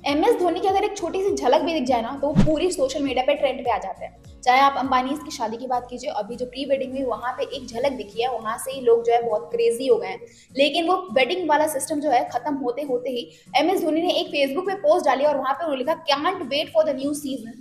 MS Dhoni की अगर एक छोटी सी झलक भी दिख जाए ना तो पूरी सोशल मीडिया पे ट्रेंड पे आ जाते हैं। चाहे आप अंबानी की शादी की बात कीजिए, अभी जो प्री वेडिंग हुई वहां पे एक झलक दिखी है, वहां से ही लोग जो है बहुत क्रेजी हो गए हैं। लेकिन वो वेडिंग वाला सिस्टम जो है खत्म होते होते ही MS धोनी ने एक फेसबुक पे पोस्ट डाली और वहां पे उन्होंने लिखा can't wait for the new season,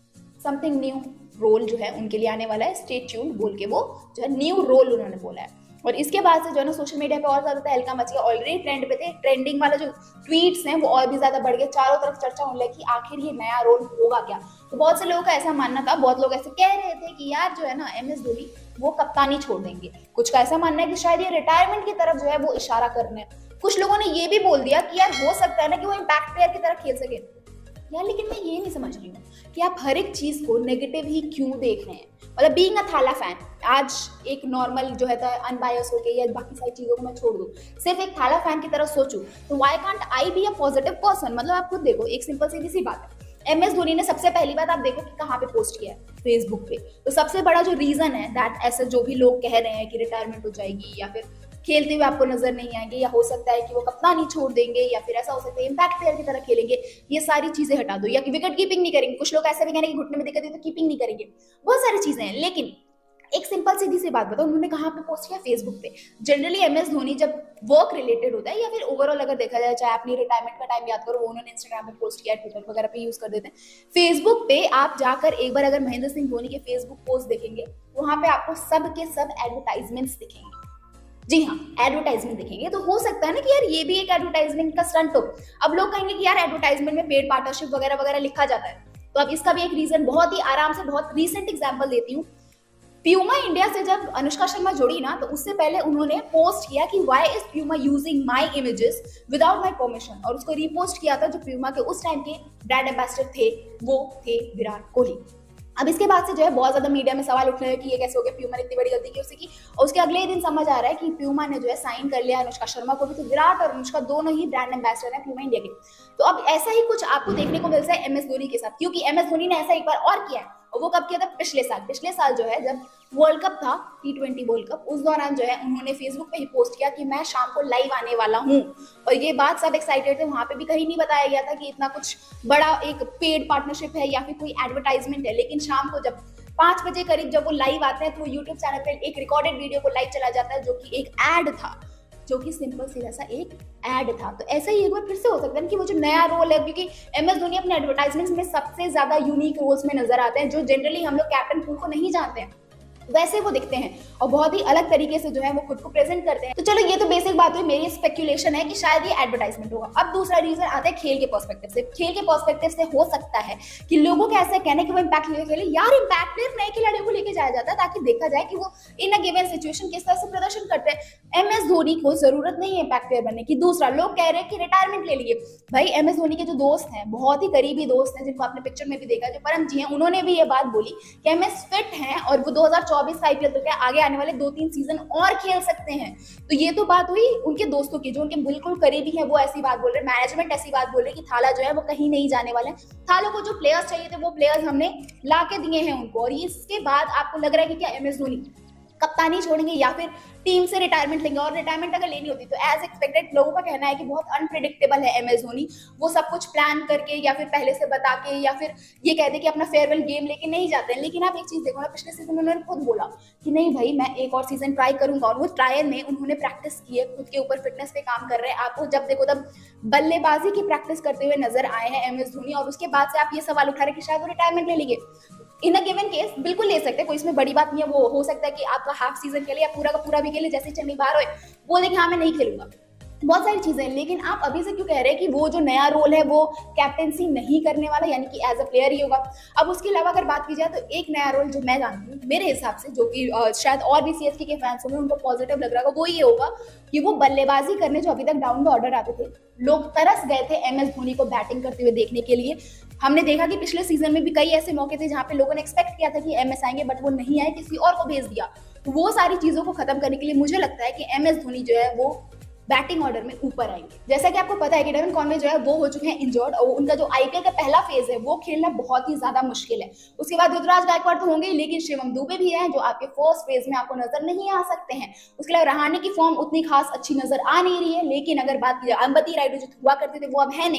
something new role जो है उनके लिए आने वाला है, स्टे ट्यून्ड बोल के वो जो है न्यू रोल उन्होंने बोला है। और इसके बाद से जो है ना सोशल मीडिया पे और ज्यादा तहलका मच गया। ऑलरेडी ट्रेंड पे थे, ट्रेंडिंग वाला जो ट्वीट्स हैं वो और भी ज्यादा बढ़ गए, चारों तरफ चर्चा होने लगी कि आखिर ये नया रोल होगा क्या। तो बहुत से लोगों का ऐसा मानना था, बहुत लोग ऐसे कह रहे थे कि यार जो है ना MS धोनी वो कप्तानी छोड़ देंगे। कुछ का ऐसा मानना है कि शायद ये रिटायरमेंट की तरफ जो है वो इशारा कर रहे हैं। कुछ लोगों ने ये भी बोल दिया कि यार हो सकता है ना कि वो इम्पैक्ट प्लेयर की तरह खेल सके यार। लेकिन मैं ये नहीं समझ रही हूँ कि आप हर एक चीज को नेगेटिव ही क्यों देख रहे हैं। मतलब बीइंग अ थाला फैन, आज एक नॉर्मल जो है अनबायस होके या बाकी सारी चीजों को मैं छोड़ दूं, सिर्फ एक थाला फैन की तरह सोचूं, तो why can't I be a positive person. मतलब आप खुद देखो, एक सिंपल सीधी सी बात है, MS धोनी ने सबसे पहली बात आप देखो कि कहाँ पे पोस्ट किया है, फेसबुक पे। तो सबसे बड़ा जो रीजन है दैट ऐसे जो भी लोग कह रहे हैं कि रिटायरमेंट हो जाएगी या फिर खेलते हुए आपको नजर नहीं आएंगे या हो सकता है कि वो कप्तानी छोड़ देंगे या फिर ऐसा हो सकता है इम्पैक्ट प्लेयर की तरह खेलेंगे, ये सारी चीजें हटा दो। या कि विकेट कीपिंग नहीं करेंगे, कुछ लोग ऐसे भी कह रहे हैं कि घुटने में दिक्कत है तो कीपिंग नहीं करेंगे, बहुत सारी चीजें हैं। लेकिन एक सिंपल सीधी सी बात बताओ, उन्होंने कहाँ पे पोस्ट किया, फेसबुक पे। जनरली MS धोनी जब वर्क रिलेटेड होता है या फिर ओवरऑल अगर देखा जाए, चाहे अपनी रिटायरमेंट का टाइम याद करो, वो उन्होंने इंस्टाग्राम पे पोस्ट किया, ट्विटर वगैरह पे यूज कर देते हैं। फेसबुक पे आप जाकर एक बार अगर महेंद्र सिंह धोनी के फेसबुक पोस्ट देखेंगे, वहां पे आपको सब के सब एडवर्टाइजमेंट्स दिखेंगे। जी हाँ, एडवर्टाइजमेंट दिखेंगे। तो हो सकता है ना कि यार ये भी एक एडवर्टाइजमेंट का स्टंट हो। अब लोग कहेंगे कि यार एडवर्टाइजमेंट में पेड पार्टनरशिप वगैरह वगैरह लिखा जाता है, तो अब इसका भी एक रीजन बहुत ही आराम से, बहुत रीसेंट एग्जांपल देती हूँ। प्यूमा इंडिया से जब अनुष्का शर्मा जुड़ी ना, तो उससे पहले उन्होंने पोस्ट किया कि why is Puma using my images without my permission, और उसको रीपोस्ट किया था जो प्यूमा के उस टाइम के ब्रांड एम्बेसडर थे, वो थे विराट कोहली। अब इसके बाद से जो है बहुत ज्यादा मीडिया में सवाल उठ रहे हैं कि ये कैसे हो गया, प्यूमा ने इतनी बड़ी गलती की उससे की। और उसके अगले दिन समझ आ रहा है कि प्यूमा ने जो है साइन कर लिया अनुष्का शर्मा को भी, तो विराट और अनुष्का दोनों ही ब्रांड एम्बेसडर हैं प्यूमा इंडिया के। तो अब ऐसा ही कुछ आपको देखने को मिलता है MS धोनी के साथ, क्योंकि MS धोनी ने ऐसा एक बार और किया है। और वो कब किया था, पिछले साल जो है जब वर्ल्ड कप था, T20 वर्ल्ड कप, उस दौरान जो है उन्होंने फेसबुक पे ही पोस्ट किया कि मैं शाम को लाइव आने वाला हूँ। और ये बात सब एक्साइटेड थे, वहां पे भी कहीं नहीं बताया गया था कि इतना कुछ बड़ा एक पेड पार्टनरशिप है या फिर कोई एडवर्टाइजमेंट है। लेकिन शाम को जब 5 बजे करीब जब वो लाइव आते हैं, तो वो यूट्यूब चैनल पे एक रिकॉर्डेड वीडियो को लाइव चला जाता है, जो कि एक एड था, जो कि सिंपल सीधा सा एक एड था। तो ऐसा ही एक बार फिर से हो सकता है कि वो जो नया रोल है, क्योंकि MS धोनी अपने एडवर्टाइजमेंट्स में सबसे ज्यादा यूनिक रोल्स में नजर आते हैं, जो जनरली हम लोग कैप्टन कूल को नहीं जानते हैं, वैसे वो दिखते हैं और बहुत ही अलग तरीके से जो है वो खुद को प्रेजेंट करते हैं। तो चलो ये तो बेसिक बात हुई, मेरी स्पेक्यूलेशन है कि शायद ये एडवर्टाइजमेंट होगा। अब दूसरा रीजन आता है खेल के पर्सपेक्टिव से। खेल के पर्सपेक्टिव से हो सकता है कि लोगों का ऐसा कहना है कि वो इम्पैक्ट प्लेयर खेले। यार इम्पैक्ट प्लेयर नए खिलाड़ियों को लेके जाया जाता है ताकि देखा जाए कि वो इन अ गिवन सिचुएशन किस तरह से प्रदर्शन करते हैं। MS धोनी को जरूरत नहीं है इम्पैक्ट प्लेयर बनने की। दूसरा, लोग कह रहे हैं कि रिटायरमेंट ले लिए। भाई MS धोनी के जो दोस्त हैं, बहुत ही करीबी दोस्त हैं, जिनको आपने पिक्चर में भी देखा, जो परम जी हैं, उन्होंने भी ये बात बोली कि MS फिट हैं और वो 2024 का IPL तो क्या आगे आने वाले 2-3 सीजन और खेल सकते हैं। तो ये तो बात हुई उनके दोस्तों की, जो उनके बिल्कुल करीबी है, वो ऐसी बात बोल रहे हैं। मैनेजमेंट ऐसी बात बोल रही है कि थाला जो है वो कहीं नहीं जाने वाले हैं। थालों को जो प्लेयर्स चाहिए थे वो प्लेयर्स हमने ला के दिए हैं उनको। और इसके बाद आपको लग रहा है कि क्या MS धोनी कप्तानी छोड़ेंगे या फिर टीम से रिटायरमेंट लेंगे। और रिटायरमेंट अगर लेनी होती तो एज एक्सपेक्टेड लोगों का कहना है कि बहुत अनप्रिडिक्टेबल है MS धोनी, वो सब कुछ प्लान करके या फिर पहले से बता के या फिर ये कहते कि अपना फेयरवेल गेम लेके नहीं जाते हैं। लेकिन आप एक चीज देखो ना, पिछले सीजन में उन्होंने खुद बोला कि नहीं भाई मैं एक और सीजन ट्राई करूंगा, और वो ट्रायल में उन्होंने प्रैक्टिस की है, खुद के ऊपर फिटनेस पे काम कर रहे हैं। आपको जब देखो तब बल्लेबाजी की प्रैक्टिस करते हुए नजर आए हैं MS धोनी, और उसके बाद से आप ये सवाल उठा रहे कि शायद वो रिटायरमेंट ले लेंगे। इन अ गिवन केस बिल्कुल ले सकते हैं, कोई इसमें बड़ी बात नहीं है। वो हो सकता है कि आपका हाफ सीजन खेले या पूरा का पूरा भी खेले, जैसे चेन्नई बाहर हो बोले कि हाँ मैं नहीं खेलूंगा, बहुत सारी चीजें हैं। लेकिन आप अभी से क्यों कह रहे हैं कि वो जो नया रोल है वो कैप्टेंसी नहीं करने वाला, यानी कि एज अ प्लेयर ही होगा। अब उसके अलावा अगर बात की जाए तो एक नया रोल जो मैं जानती हूँ मेरे हिसाब से, जो कि शायद और भी CSK के फैंस होंगे उनको पॉजिटिव लग रहा होगा, वो ये होगा कि वो बल्लेबाजी करने, जो अभी तक डाउन द ऑर्डर आते थे, लोग तरस गए थे MS धोनी को बैटिंग करते हुए देखने के लिए। हमने देखा कि पिछले सीजन में भी कई ऐसे मौके थे जहां पे लोगों ने एक्सपेक्ट किया था कि MS आएंगे, बट वो नहीं आए, किसी और को भेज दिया। तो वो सारी चीजों को खत्म करने के लिए मुझे लगता है कि MS धोनी जो है वो बैटिंग ऑर्डर में ऊपर आएंगे। जैसा कि आपको पता है कि डेविन कॉनवे जो है वो हो चुके हैं इंजर्ड, और उनका जो IPL का पहला फेज है वो खेलना बहुत ही ज्यादा मुश्किल है। उसके बाद ऋतुराज गायकवाड़ तो होंगे, लेकिन शिवम दुबे भी हैं जो आपके फर्स्ट फेज में आपको नजर नहीं आ सकते हैं। उसके अलावा रहाणे की फॉर्म उतनी खास अच्छी नजर आ नहीं रही है। लेकिन अगर बात की जाए अंबती रायडू जो हुआ करते थे वो अब है नहीं,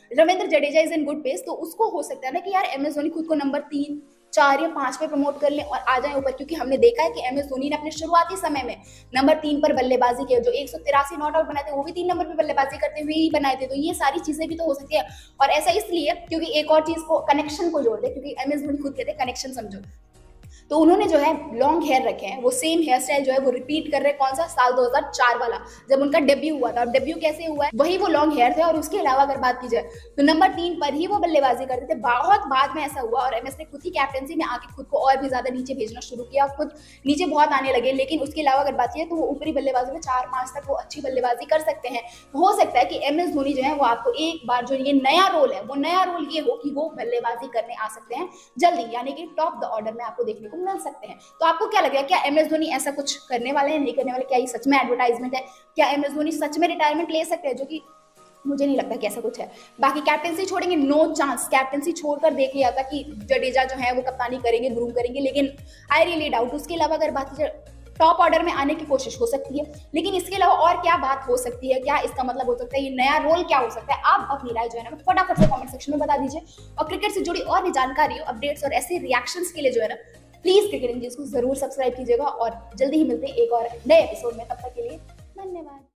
Ravindra Jadeja is in good pace, तो उसको हो सकता है ना कि यार एम एस धोनी खुद को नंबर 3, 4 या 5 पे प्रमोट कर ले और आ जाए ऊपर, क्योंकि हमने देखा है कि एम एस धोनी ने अपने शुरुआती समय में नंबर 3 पर बल्लेबाजी की, जो 183 नॉट आउट बनाए थे वो भी 3 नंबर पे बल्लेबाजी करते हुए ही बनाए थे। तो ये सारी चीजें भी तो हो सकती है। और ऐसा इसलिए क्योंकि एक और चीज को, कनेक्शन को जोड़ दे, क्योंकि एम एस धोनी खुद कहते हैं कनेक्शन समझो, तो उन्होंने जो है लॉन्ग हेयर रखे हैं, वो सेम हेयर स्टाइल जो है वो रिपीट कर रहे हैं। कौन सा? साल 2004 वाला, जब उनका डेब्यू हुआ था। और डेब्यू कैसे हुआ है? वही वो लॉन्ग हेयर थे। और उसके अलावा अगर बात की जाए तो नंबर 3 पर ही वो बल्लेबाजी करते थे। बहुत बाद में ऐसा हुआ और एमएस ने खुद ही कैप्टनसी में आके खुद को और भी ज्यादा नीचे भेजना शुरू किया, खुद नीचे बहुत आने लगे। लेकिन उसके अलावा अगर बात की तो वो ऊपरी बल्लेबाजी में 4-5 तक वो अच्छी बल्लेबाजी कर सकते हैं। हो सकता है कि एम एस धोनी जो है वो आपको एक बार जो ये नया रोल है, वो नया रोल ये हो कि वो बल्लेबाजी करने आ सकते हैं जल्दी, यानी कि टॉप द ऑर्डर में आपको देखने को मिल सकते हैं। तो आपको क्या लग रहा है, क्या एम एस धोनी ऐसा कुछ करने वाले हैं, नहीं करने वाले? क्या ये सच में एडवर्टाइजमेंट है? क्या एम एस धोनी सच में रिटायरमेंट ले सकते हैं? जो कि मुझे नहीं लगता कि ऐसा कुछ है। बाकी कैप्टनसी छोड़ेंगे, नो चांस। कैप्टनसी छोड़कर देख लिया था कि जडेजा जो है वो कप्तानी करेंगे, ग्रूम करेंगे, लेकिन आई रियली डाउट। उसके अलावा अगर बात की टॉप ऑर्डर में आने की कोशिश हो सकती है, लेकिन इसके अलावा और क्या बात हो सकती है, क्या इसका मतलब हो सकता है, ये नया रोल क्या हो सकता है? आप अपनी राय जो है ना फटाफट से कमेंट सेक्शन में बता दीजिए। और क्रिकेट से जुड़ी और भी जानकारी, अपडेट्स और ऐसे रिएक्शंस के लिए जो है ना प्लीज क्रिकेट इंडियंस को जरूर सब्सक्राइब कीजिएगा। और जल्दी ही मिलते हैं एक और नए एपिसोड में, तब तक के लिए धन्यवाद।